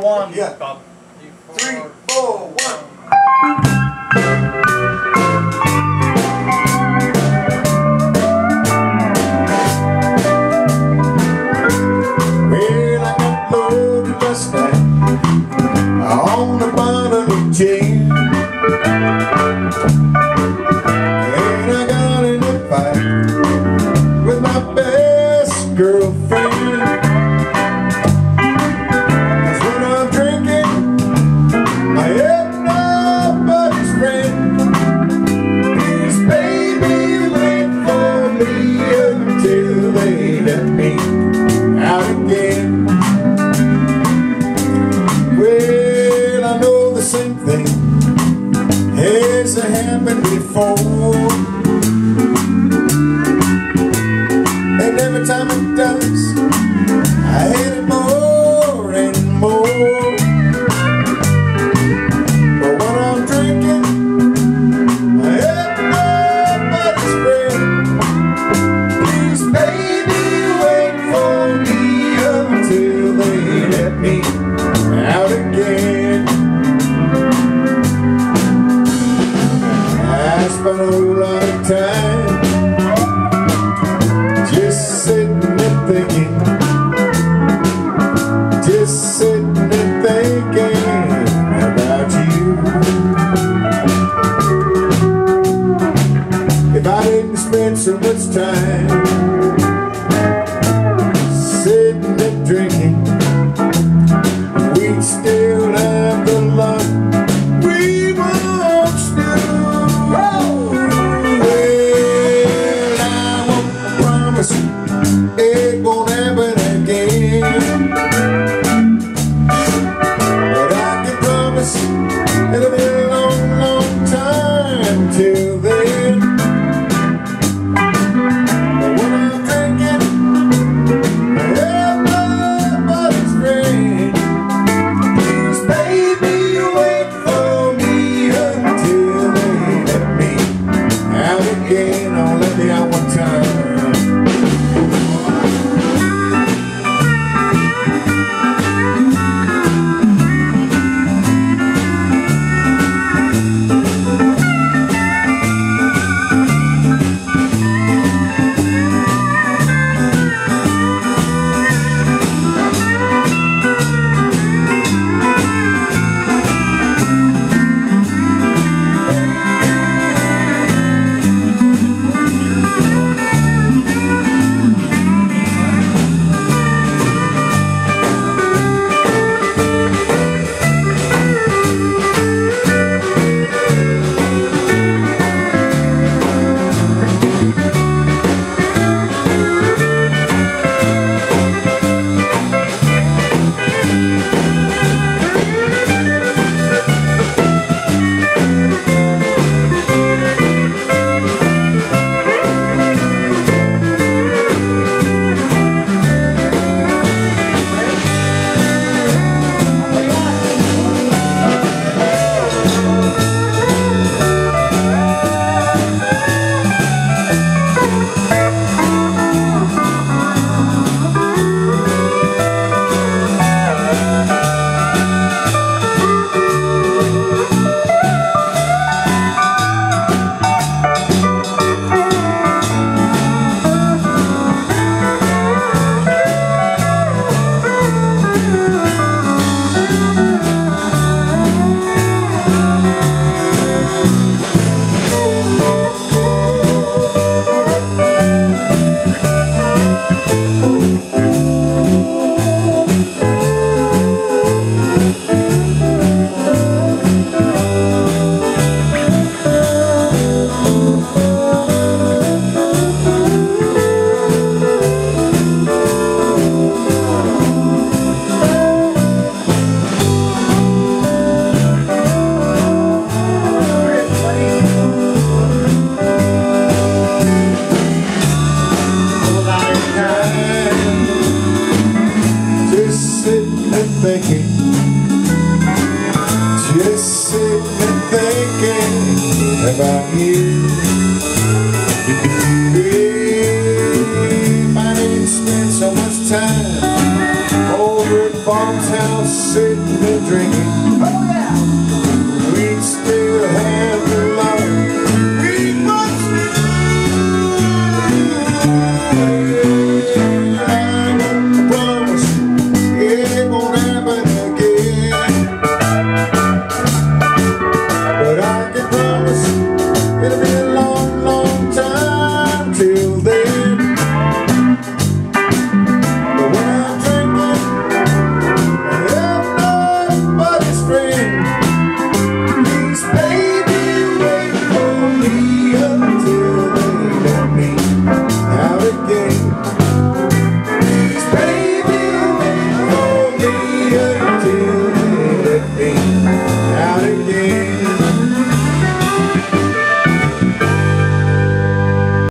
one. Yeah. 3, 4, 1. Well, I got loaded last night on a bottle of gin, and I got in a fight with my best girlfriend. 'Cause when I'm drinking, I ain't nobody's friend. Please, baby, wait for me until they let me out again. Well, I know the same thing has happened before, and every time it does, I hate it more and more. But when I'm drinking, I ain't nobody's friend. Please, baby, wait for me until they let me out again. I spent a whole lot of time just sitting and thinking, just sitting and thinking about you. If I didn't spend so much time sitting and drinking, we'd still have the love we once knew. Well, I won't promise it won't happen again, but I can promise it'll be a long, long time till then. But when I'm drinking, I am nobody's friend. Please, baby, wait for me until they let me out again. Oh, let me out one time. Thinking, just sitting and thinking about you. If I didn't spend so much time over at Bob's house sitting been drinking. Oh yeah.